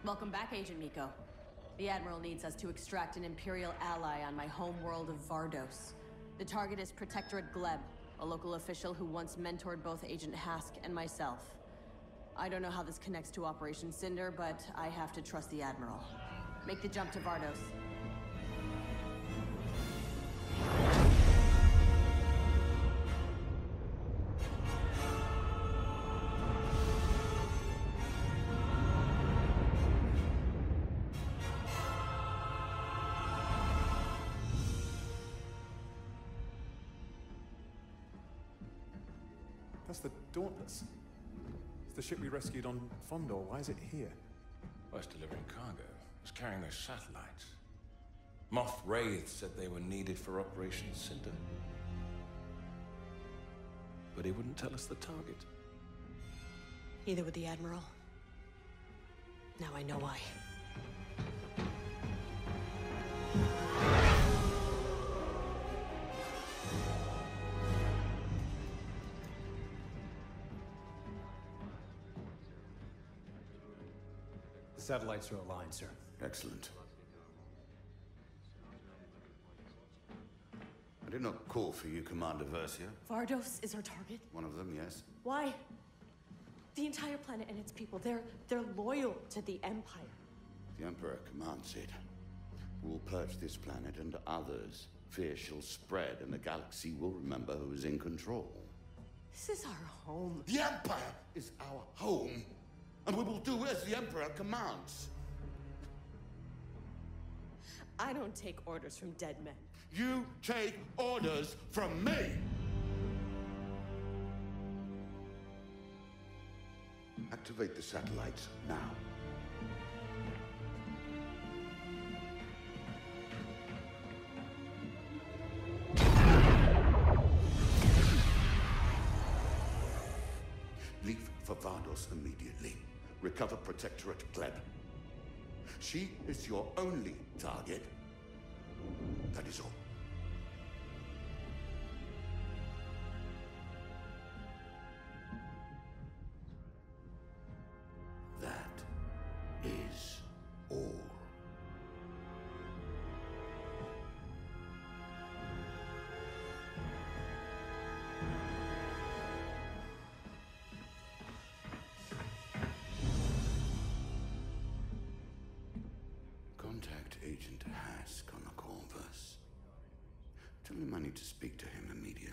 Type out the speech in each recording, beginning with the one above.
Welcome back, Agent Miko. The Admiral needs us to extract an Imperial ally on my home world of Vardos. The target is Protectorate Gleb, a local official who once mentored both Agent Hask and myself. I don't know how this connects to Operation Cinder, but I have to trust the Admiral. Make the jump to Vardos. That's the Dauntless. It's the ship we rescued on Fondor. Why is it here? Well, it's delivering cargo. It's carrying those satellites. Moff Wraith said they were needed for Operation Cinder. But he wouldn't tell us the target. Either with the Admiral. Now I know why. The satellites are aligned, sir. Excellent. I did not call for you, Commander Versio. Vardos is our target? One of them, yes. Why? The entire planet and its people, they're loyal to the Empire. The Emperor commands it. We will purge this planet and others. Fear shall spread, and the galaxy will remember who is in control. This is our home. The Empire is our home, and we will do as the Emperor commands. I don't take orders from dead men. You take orders from me! Activate the satellites now. Leave for Vardos immediately. Recover Protectorate Gleb. She is your only target. That is all. That is all. Contact Agent Hask on the Corvus. Tell him I need to speak to him immediately.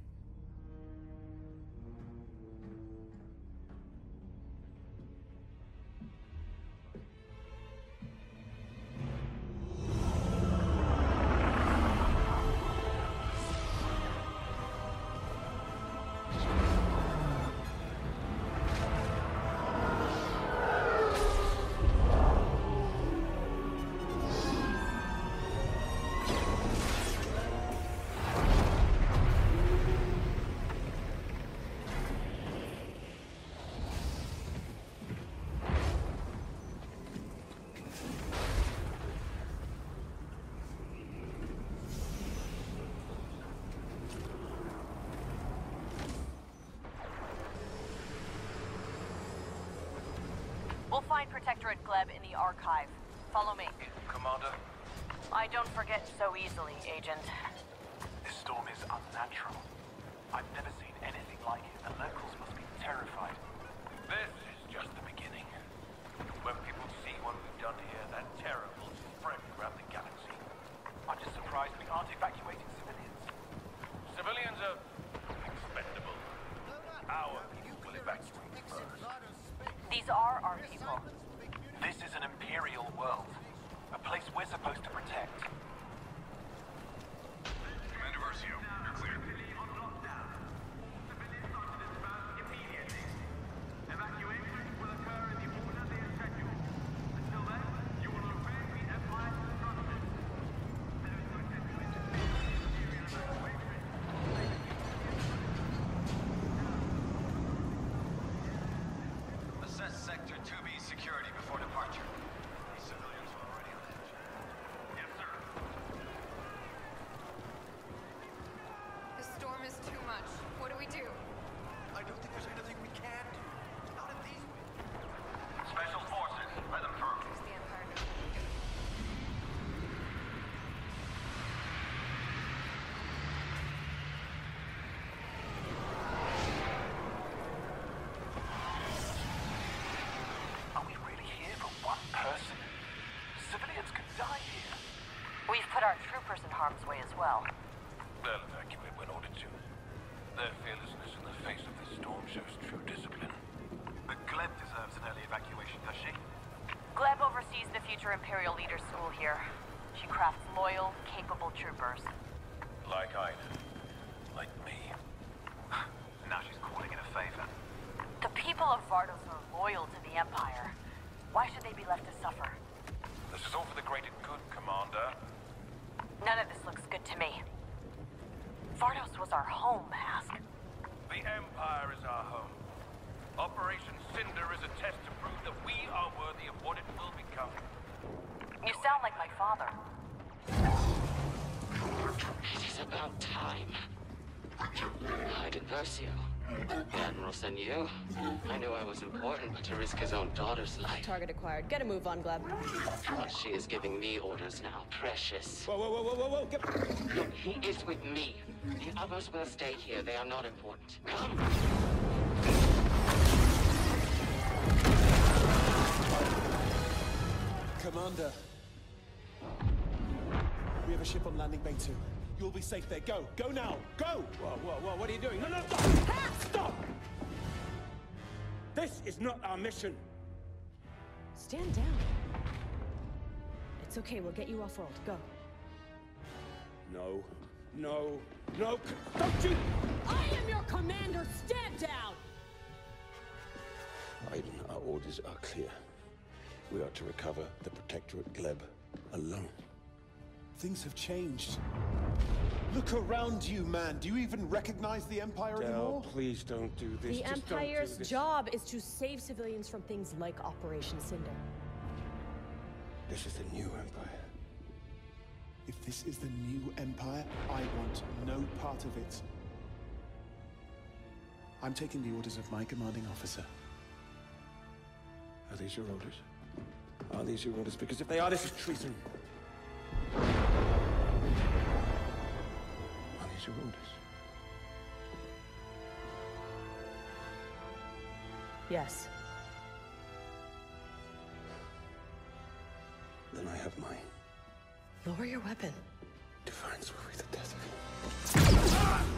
We'll find Protectorate Gleb in the archive. Follow me. Commander? I don't forget so easily, Agent. This storm is unnatural. I've never seen anything like it. The locals must be terrified. This is just the beginning. When people see what we've done here, that terror will spread around the galaxy. I'm just surprised we aren't evacuating civilians. Civilians are expendable. Our people will evacuate first. These are our people. This is an Imperial world. A place we're supposed to protect. Commander Versio, you're clear. put our troopers in harm's way as well. They'll evacuate when ordered to. Their fearlessness in the face of this storm shows true discipline. The Gleb deserves an early evacuation, does she? Gleb oversees the future Imperial Leaders School here. She crafts loyal, capable troopers. Like Ida. Like me. Now she's calling in a favor. The people of Vardos are loyal to the Empire. Why should they be left to suffer? This is all for the greater good, Commander. None of this looks good to me. Vardos was our home, Hask. The Empire is our home. Operation Cinder is a test to prove that we are worthy of what it will become. You sound like my father. It is about time. I did Versio. The Admiral sent you. I knew I was important, but to risk his own daughter's life. Target acquired. Get a move on, Gleb. But she is giving me orders now, Precious. Whoa, whoa, whoa, whoa, whoa, whoa! Get... Look, he is with me. The others will stay here. They are not important. Come! Commander. We have a ship on landing bay 2. You'll be safe there. Go! Go now! Go! Whoa, whoa, whoa, what are you doing? No, no, stop! Stop! This is not our mission. Stand down. It's okay, we'll get you off-world. Go. No, no, no! Don't you! I am your commander! Stand down! Aiden, our orders are clear. We are to recover the Protectorate Gleb alone. Things have changed. Look around you, man. Do you even recognize the Empire anymore? Please don't do this. The Just don't do Empire's this. job is to save civilians from things like Operation Cinder. This is the new Empire. If this is the new Empire, I want no part of it. I'm taking the orders of my commanding officer. Are these your orders? Are these your orders? Because if they are, this is treason. Are these your orders? Yes. Then I have mine. Lower your weapon. Defiance will be the death of you.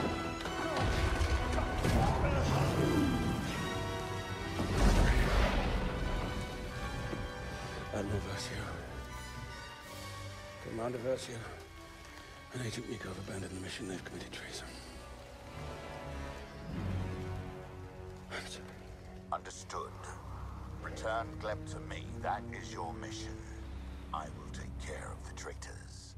Admiral Versio. Commander Versio. And Agent Miko have abandoned the mission. They've committed treason. I'm sorry. Understood. Return Gleb to me. That is your mission. I will take care of the traitors.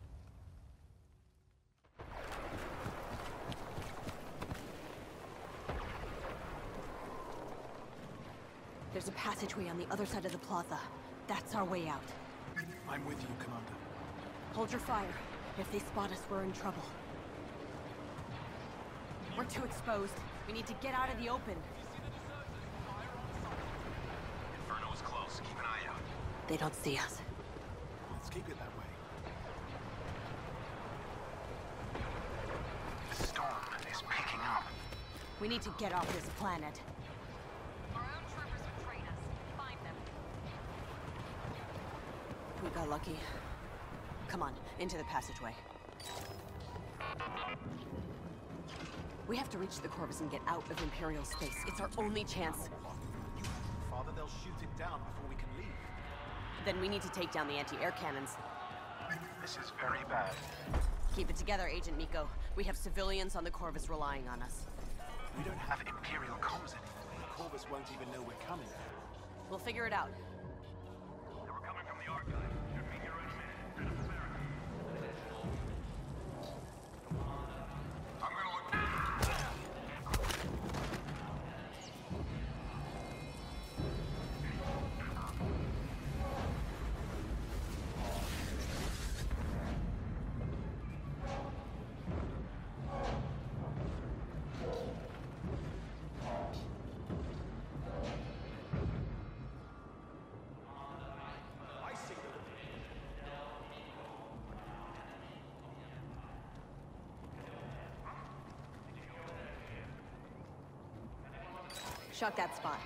There's a passageway on the other side of the plaza. That's our way out. I'm with you, Commander. Hold your fire. If they spot us, we're in trouble. We're too exposed. We need to get out of the open. Inferno is close. Keep an eye out. They don't see us. Let's keep it that way. The storm is picking up. We need to get off this planet. Our own troopers betrayed us. Find them. We got lucky. Come on, into the passageway. We have to reach the Corvus and get out of Imperial space. It's our only chance. Father, they'll shoot it down before we can leave. Then we need to take down the anti-air cannons. This is very bad. Keep it together, Agent Miko. We have civilians on the Corvus relying on us. We don't have Imperial comms anymore. The Corvus won't even know we're coming. We'll figure it out. They were coming from the archive. Should be here any minute. Set up the barricade. I'm gonna look. Shut that spot.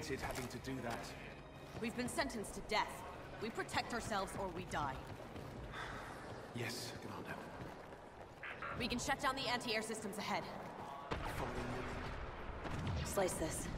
hated having to do that. We've been sentenced to death. We protect ourselves or we die. Yes, Commander. We can shut down the anti-air systems ahead. Following you. Slice this.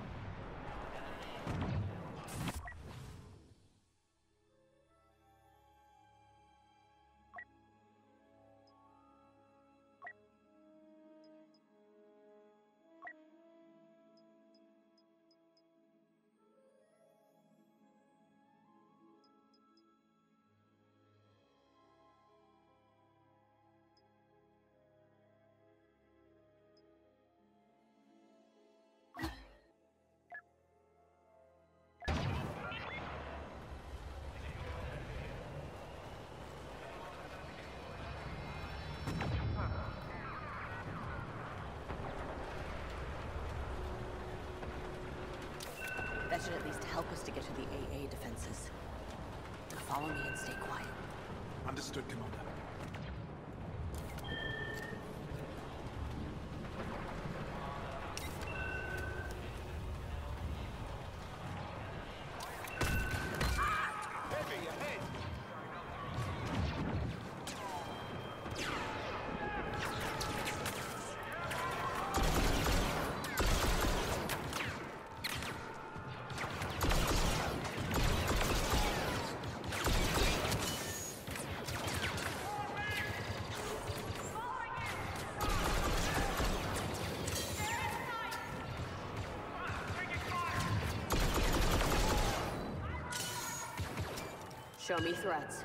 That should at least help us to get to the AA defenses. Now follow me and stay quiet. Understood, Commander. Show me threats.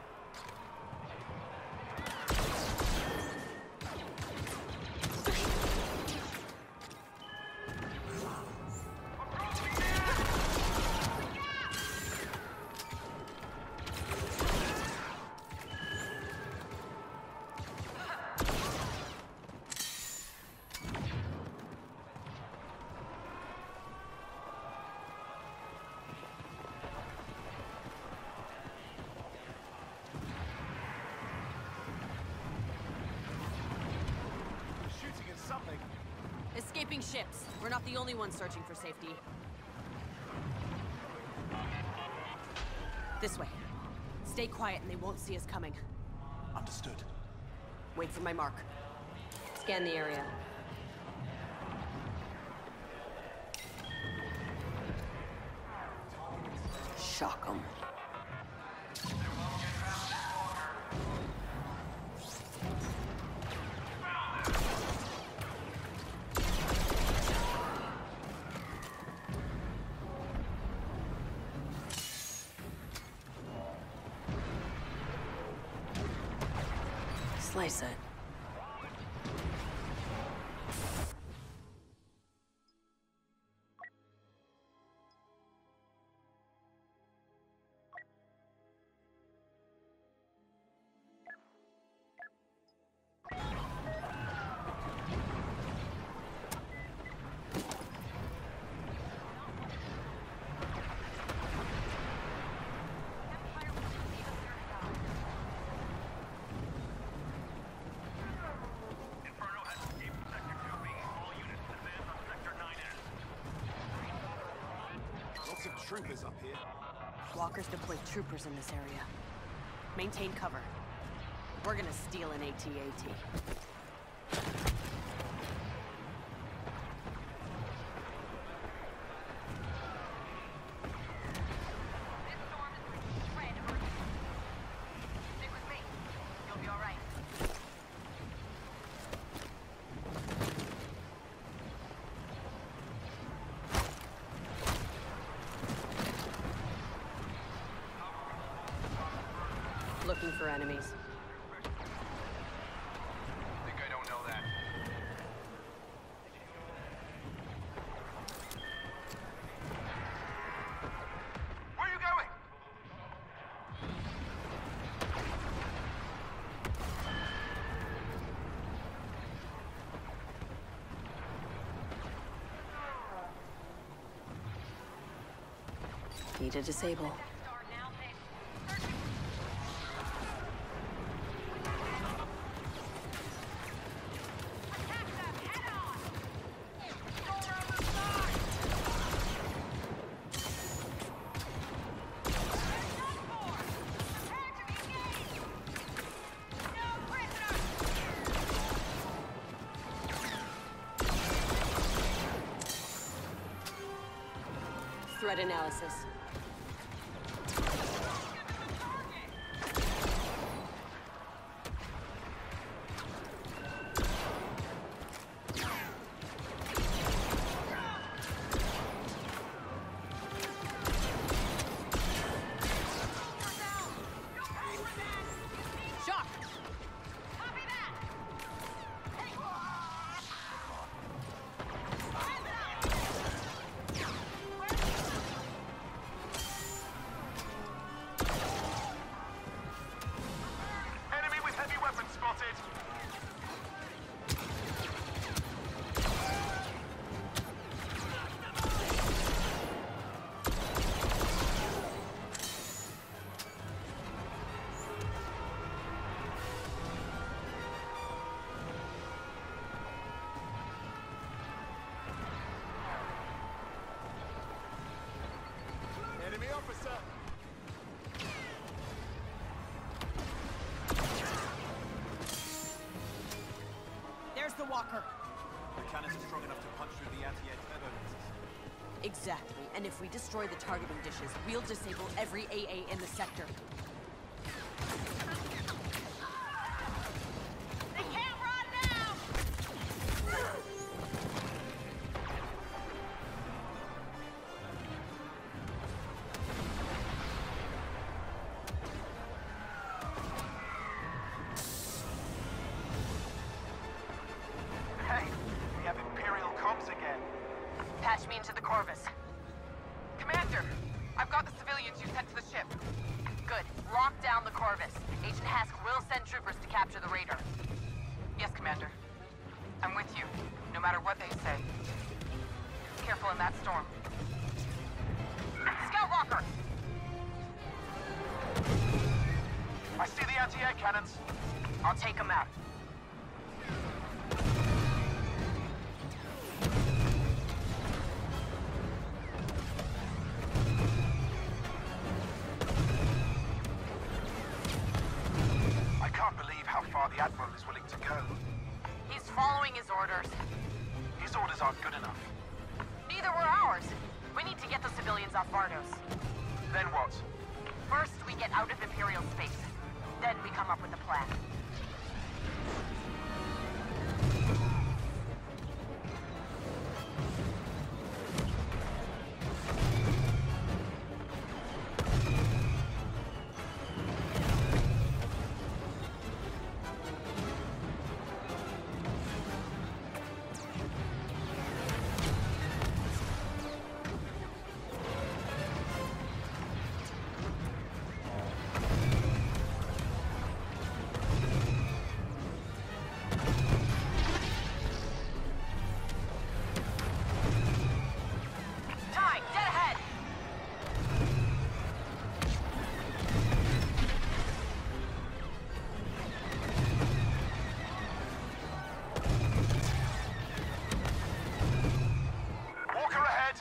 Escaping ships. We're not the only ones searching for safety. This way. Stay quiet and they won't see us coming. Understood. Wait for my mark. Scan the area. Shock 'em. Slice it. Troopers up here. Walkers deployed troopers in this area. Maintain cover. We're gonna steal an AT-AT. Looking for enemies. Think I don't know that. Where are you going? Need to disable. threat analysis. Enemy officer! There's the walker. The cannons are strong enough to punch through the anti-air turbo lenses. Exactly. And if we destroy the targeting dishes, we'll disable every AA in the sector. They can't run now! Hey, we have Imperial comms again. Patch me into the Corvus. Commander, I've got the civilians you sent to the ship. Good. Lock down the Corvus. Agent Hask will send troopers to capture the raider. Yes, Commander. I'm with you, no matter what they say. Careful in that storm. Scout Walker! I see the anti-air cannons. I'll take them out. I can't believe how far the Admiral is willing to go. He's following his orders. His orders aren't good enough. Neither were ours. We need to get the civilians off Vardos. Then what? First, we get out of Imperial space. Then we come up with a plan. Ty, dead ahead! Walker ahead!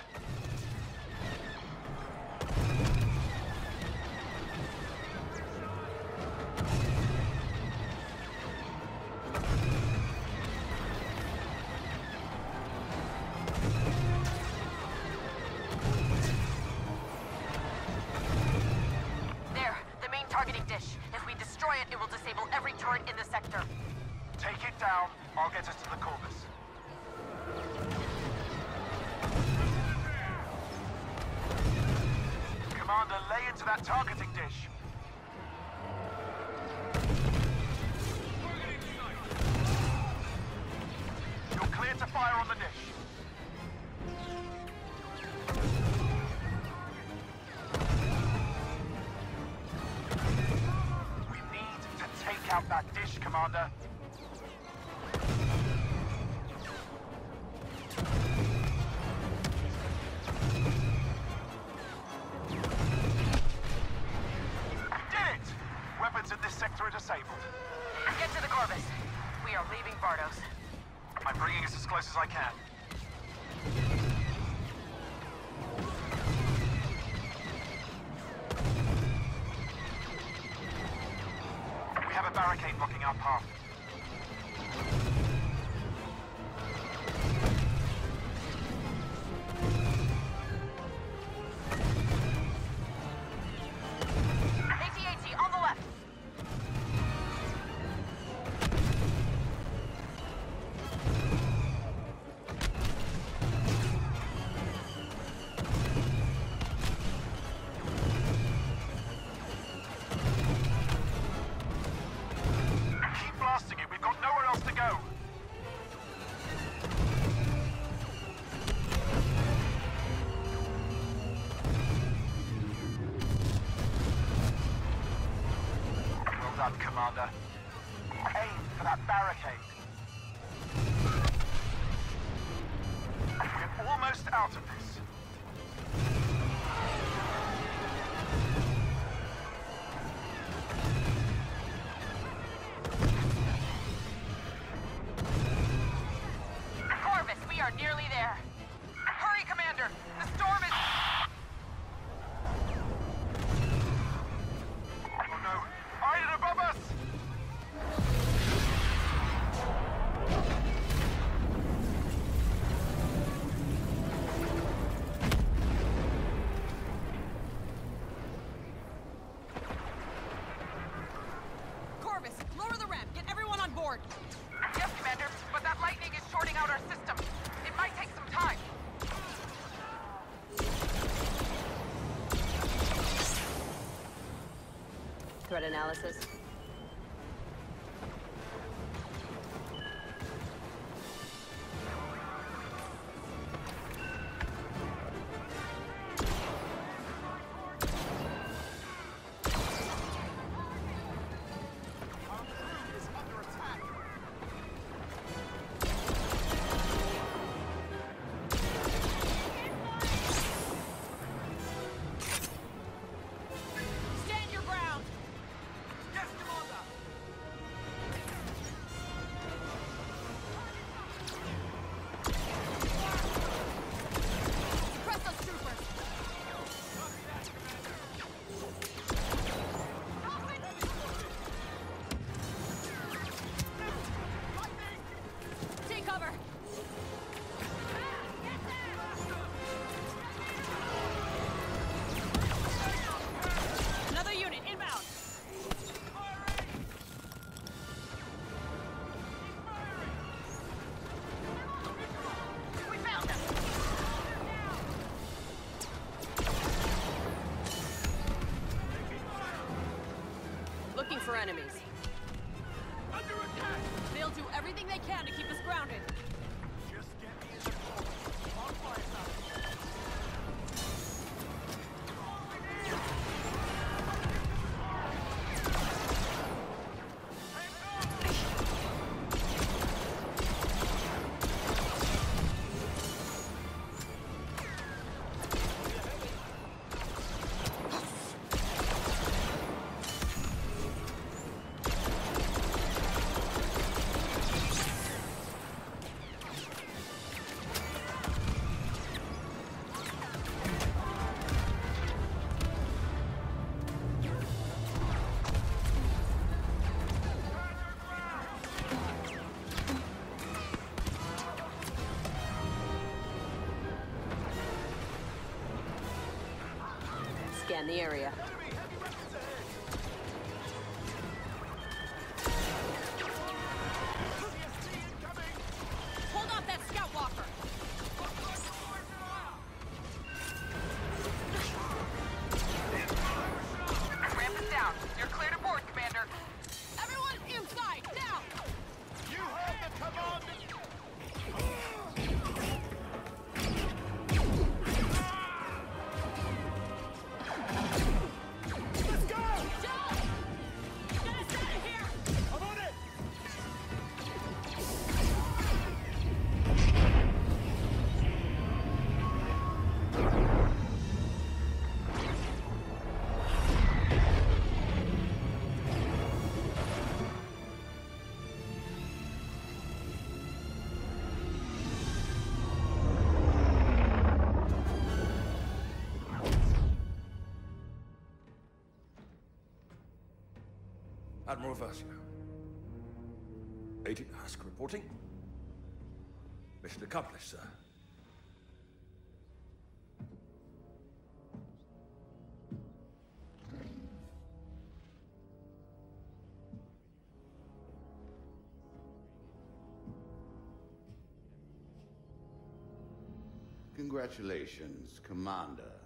There, the main targeting dish. If we destroy it, it will disable every turret in the sector. Take it down. I'll get us to the Corvus. Commander, lay into that targeting dish. You're clear to fire on the dish. We need to take out that dish, Commander. We did it! Weapons in this sector are disabled. Get to the Corvus. We are leaving Vardos. I'm bringing us as close as I can. We have a barricade blocking our path. Commander. Aim for that barricade. We're almost out of this. Corvus, we are nearly there. Hurry, Commander! The storm is... Oh no! Iron above us! Corvus, lower the ramp. Get everyone on board. Yes, Commander, but that lightning is shorting out our system. It might take some time. Threat analysis. Stand your ground! Yes, Commander! Press those troopers! Take cover! Another unit inbound! We found them! Looking for enemies. Under attack! They'll do everything they can to keep us grounded. Just get me in the corner. I'll fire some. Scan the area. Hold off that scout walker! Ramp is down. You're clear to board, Commander. Everyone inside, now! You heard the command! Let's go! Joe! Get us out of here! I'm on it! Admiral Versio. Agent Hask reporting. Mission accomplished, sir. Congratulations, Commander.